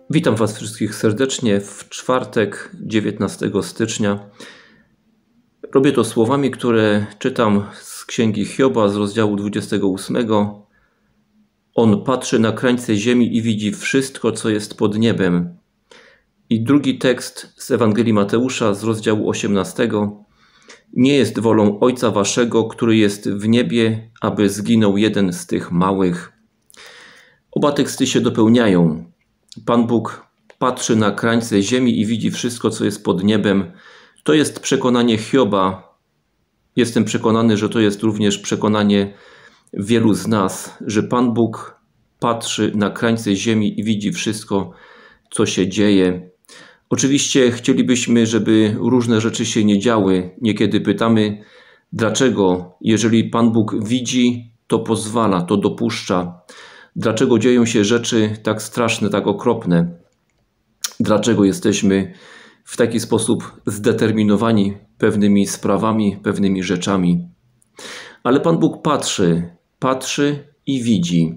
Witam Was wszystkich serdecznie w czwartek 19 stycznia. Robię to słowami, które czytam z Księgi Hioba z rozdziału 28. On patrzy na krańce ziemi i widzi wszystko, co jest pod niebem. I drugi tekst z Ewangelii Mateusza z rozdziału 18. Nie jest wolą Ojca Waszego, który jest w niebie, aby zginął jeden z tych małych. Oba teksty się dopełniają. Pan Bóg patrzy na krańce ziemi i widzi wszystko, co jest pod niebem. To jest przekonanie Hioba. Jestem przekonany, że to jest również przekonanie wielu z nas, że Pan Bóg patrzy na krańce ziemi i widzi wszystko, co się dzieje. Oczywiście chcielibyśmy, żeby różne rzeczy się nie działy. Niekiedy pytamy, dlaczego, jeżeli Pan Bóg widzi, to pozwala, to dopuszcza. Dlaczego dzieją się rzeczy tak straszne, tak okropne? Dlaczego jesteśmy w taki sposób zdeterminowani pewnymi sprawami, pewnymi rzeczami? Ale Pan Bóg patrzy i widzi.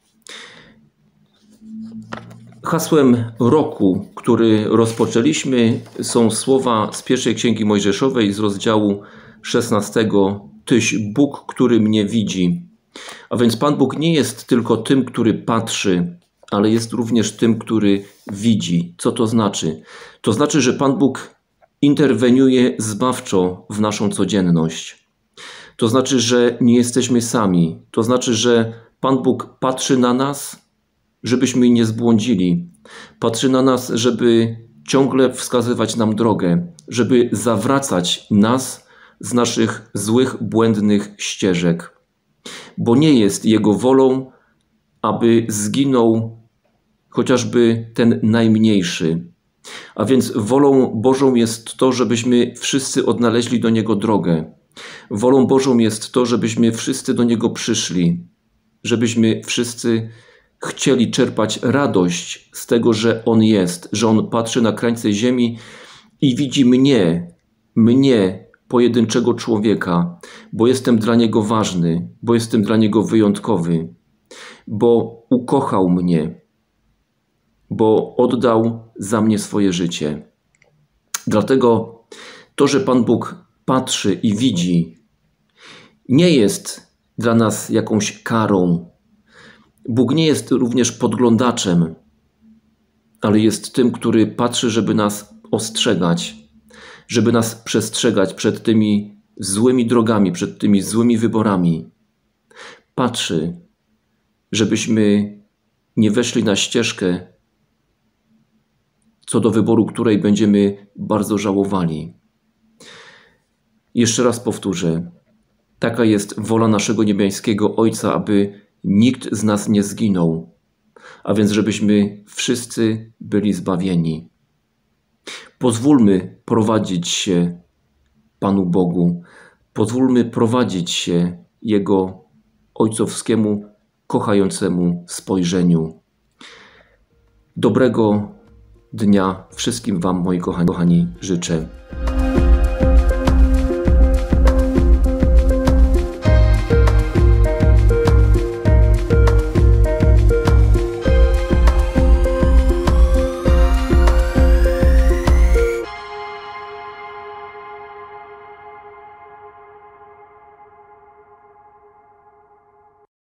Hasłem roku, który rozpoczęliśmy, są słowa z pierwszej Księgi Mojżeszowej z rozdziału 16. Tyś Bóg, który mnie widzi. A więc Pan Bóg nie jest tylko tym, który patrzy, ale jest również tym, który widzi. Co to znaczy? To znaczy, że Pan Bóg interweniuje zbawczo w naszą codzienność. To znaczy, że nie jesteśmy sami. To znaczy, że Pan Bóg patrzy na nas, żebyśmy nie zbłądzili. Patrzy na nas, żeby ciągle wskazywać nam drogę, żeby zawracać nas z naszych złych, błędnych ścieżek. Bo nie jest Jego wolą, aby zginął chociażby ten najmniejszy. A więc wolą Bożą jest to, żebyśmy wszyscy odnaleźli do Niego drogę. Wolą Bożą jest to, żebyśmy wszyscy do Niego przyszli. Żebyśmy wszyscy chcieli czerpać radość z tego, że On jest, że On patrzy na krańce ziemi i widzi mnie, pojedynczego człowieka, bo jestem dla Niego ważny, bo jestem dla Niego wyjątkowy, bo ukochał mnie, bo oddał za mnie swoje życie. Dlatego to, że Pan Bóg patrzy i widzi, nie jest dla nas jakąś karą. Bóg nie jest również podglądaczem, ale jest tym, który patrzy, żeby nas ostrzegać, żeby nas przestrzegać przed tymi złymi drogami, przed tymi złymi wyborami. Patrzy, żebyśmy nie weszli na ścieżkę, co do wyboru której będziemy bardzo żałowali. Jeszcze raz powtórzę. Taka jest wola naszego niebiańskiego Ojca, aby nikt z nas nie zginął, a więc żebyśmy wszyscy byli zbawieni. Pozwólmy prowadzić się Panu Bogu. Pozwólmy prowadzić się Jego ojcowskiemu, kochającemu spojrzeniu. Dobrego dnia wszystkim Wam, moi kochani, życzę.